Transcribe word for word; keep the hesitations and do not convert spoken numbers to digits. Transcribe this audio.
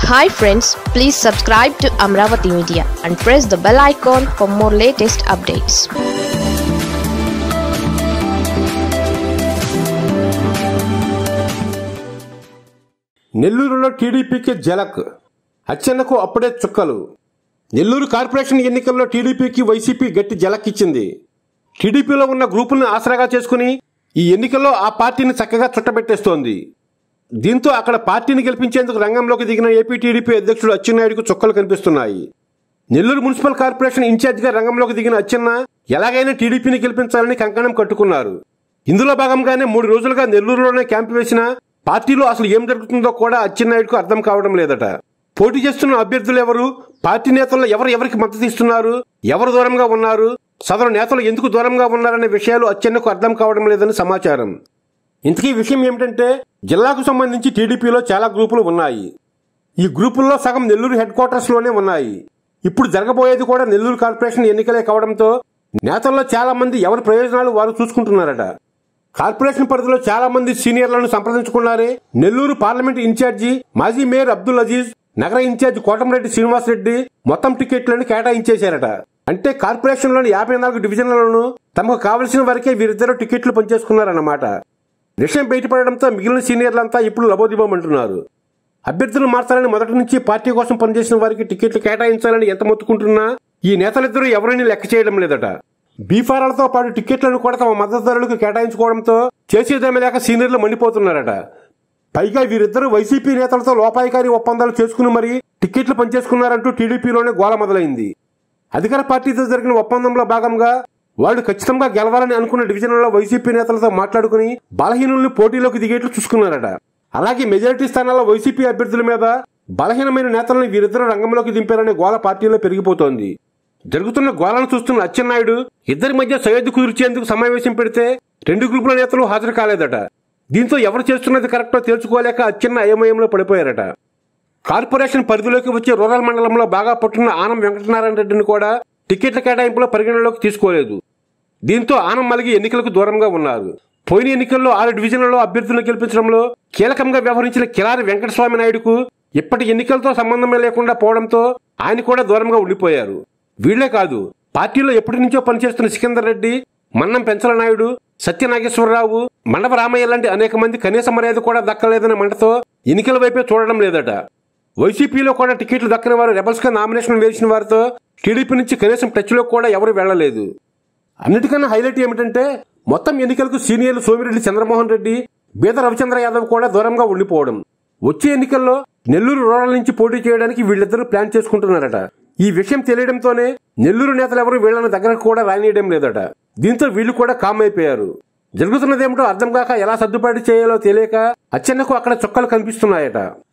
Hi friends, please subscribe to Amaravathi Media and press the bell icon for more latest updates. నెల్లూరులో టీడీపీకి జలక్, అచ్చెన్నకు అప్పుడే చుక్కలు. Nellore corporation ఎన్నికల్లో టీడీపీకి వైసీపీ గట్టి జలక్ ఇచ్చింది. టీడీపీలో ఉన్న గ్రూపులను ఆసరాగా చేసుకుని ఈ ఎన్నికల్లో ఆ పార్టీని చక్కగా చుట్టబెట్టేస్తోంది. దీంతో అక్కడ పార్టీని గెలిపించేందుకు రంగంలోకి దిగిన ఏపీ టీడీపీ అధ్యక్షుడు అచ్చెన్నాయుడుకు చుక్కలు కనిపిస్తున్నాయి. నెల్లూరు మున్సిపల్ కార్పొరేషన్ ఇన్ఛార్జిగా రంగంలోకి దిగిన అచ్చెన్న ఎలాగైనా టీడీపీని గెలిపించాలని కంకణం కట్టుకున్నారు. ఇందులో భాగంగానే మూడు రోజులుగా నెల్లూరులోనే క్యాంపు వేసిన పార్టీలో అసలు ఏం జరుగుతుందో కూడా అచ్చెన్నాయుడుకు అర్థం కావడం లేదట. పోటీ చేస్తున్న అభ్యర్థులు ఎవరు, పార్టీ నేతల్లో ఎవరు ఎవరికి మద్దతు ఇస్తున్నారు, ఎవరు దూరంగా ఉన్నారు, సదరు నేతలు ఎందుకు దూరంగా ఉన్నారనే విషయాలు అచ్చెన్నకు అర్థం కావడం లేదని సమాచారం. ఇంతకీ విషయం ఏమిటంటే, జిల్లాకు సంబంధించి టీడీపీలో చాలా గ్రూపులు ఉన్నాయి. ఈ గ్రూపుల్లో సగం నెల్లూరు హెడ్ క్వార్టర్స్ లోనే ఉన్నాయి. ఇప్పుడు జరగబోయేది కూడా నెల్లూరు కార్పొరేషన్ ఎన్నికలే కావడంతో నేతల్లో చాలా మంది ఎవరి ప్రయోజనాలు వారు చూసుకుంటున్నారట. కార్పొరేషన్ పరిధిలో చాలా మంది సీనియర్లను సంప్రదించుకున్నారే నెల్లూరు పార్లమెంట్ ఇన్ఛార్జి మాజీ మేయర్ అబ్దుల్ అజీజ్, నగర ఇన్ఛార్జి కోటంరెడ్డి శ్రీనివాస్ రెడ్డి మొత్తం టికెట్లను కేటాయించేశారట. అంటే కార్పొరేషన్ లోని యాభై నాలుగు డివిజన్లను తమకు కావలసిన వరకే వీరిద్దరూ టికెట్లు పనిచేసుకున్నారన్నమాట. విషయం బయటపడడంతో మిగిలిన సీనియర్లంతా ఇప్పుడు లబోదిబోమంటున్నారు. అభ్యర్థులు మార్చాలని మొదటి నుంచి పార్టీ కోసం పనిచేసిన వారికి టికెట్లు కేటాయించాలని ఎంత మొత్తుకుంటున్నా ఈ నేతలిద్దరూ ఎవరిని లెక్క చేయడం లేదట. బీఫారాలతో పాటు టికెట్లను కూడా తమ మద్దతుదారులకు కేటాయించుకోవడంతో చేసేదేమీ లేక సీనియర్లు మండిపోతున్నారట. పైగా వీరిద్దరూ వైసీపీ నేతలతో లోపాయికారి ఒప్పందాలు చేసుకుని మరీ టికెట్లు పనిచేసుకున్నారంటూ టీడీపీలోనే గోల మొదలైంది. అధికార పార్టీతో జరిగిన ఒప్పందంలో భాగంగా వాళ్లు ఖచ్చితంగా గెలవాలని అనుకున్న డివిజన్లలో వైసీపీ నేతలతో మాట్లాడుకుని బలహీనుల్ని పోటీలోకి దిగేట్లు చూసుకున్నారట. అలాగే మెజారిటీ స్థానాల్లో వైసీపీ అభ్యర్థుల మీద బలహీనమైన నేతలను వీరిద్దరూ రంగంలోకి దింపారనే గోల పార్టీలో పెరిగిపోతోంది. జరుగుతున్న గోలను చూస్తున్న అచ్చెన్నాయుడు ఇద్దరి మధ్య సయోధ్య కుదిర్చేందుకు సమావేశం పెడితే రెండు గ్రూపుల నేతలు హాజరు కాలేదట. దీంతో ఎవరు చేస్తున్నది కరెక్టో తేల్చుకోలేక అచ్చెన్న అయోమయంలో పడిపోయారట. కార్పొరేషన్ పరిధిలోకి వచ్చే రూరల్ మండలంలో బాగా పట్టున్న ఆనం వెంకటనారాయణ రెడ్డిని కూడా టికెట్ల కేటాయింపులో పరిగణలోకి తీసుకోలేదు. దీంతో ఆనం మలిగి ఎన్నికలకు దూరంగా ఉన్నారు. పోయిన ఎన్నికల్లో ఆరు డివిజన్లలో అభ్యర్థులను గెలిపించడంలో కీలకంగా వ్యవహరించిన కిలారి వెంకటస్వామి నాయుడుకు ఇప్పటి ఎన్నికలతో సంబంధమే లేకుండా పోవడంతో ఆయన కూడా దూరంగా ఉండిపోయారు. వీళ్లే కాదు, పార్టీలో ఎప్పటి నుంచో పనిచేస్తున్న సికిందర్ రెడ్డి, మన్నం పెంచల నాయుడు, సత్యనాగేశ్వరరావు, మండప రామయ్య లాంటి అనేక మంది కనీస మర్యాద కూడా దక్కలేదన్న మంటతో ఎన్నికల వైపే చూడడం లేదట. వైసీపీలో కూడా టికెట్లు దక్కని వారు రెబల్స్ గా నామినేషన్ వేసిన వారితో టీడీపీ నుంచి కనీసం టచ్ లో కూడా ఎవరు వెళ్లలేదు. అన్నిటికన్నా హైలైట్ ఏమిటంటే, మొత్తం ఎన్నికలకు సీనియర్లు సోమిరెడ్డి చంద్రమోహన్ రెడ్డి, బీద రవిచంద్ర యాదవ్ కూడా దూరంగా ఉండిపోవడం. వచ్చే ఎన్నికల్లో నెల్లూరు రూరల్ నుంచి పోటీ చేయడానికి వీళ్ళిద్దరూ ప్లాన్ చేసుకుంటున్నారట. ఈ విషయం తెలియడంతోనే నెల్లూరు నేతలు ఎవరు వీళ్లను దగ్గరకు కూడా రానియడం లేదట. దీంతో వీళ్లు కూడా కామ్ అయిపోయారు. జరుగుతున్నదేమిటో అర్థం కాక ఎలా సర్దుబాటు చేయాలో తెలియక అచ్చెన్నకు అక్కడ చుక్కలు కనిపిస్తున్నాయట.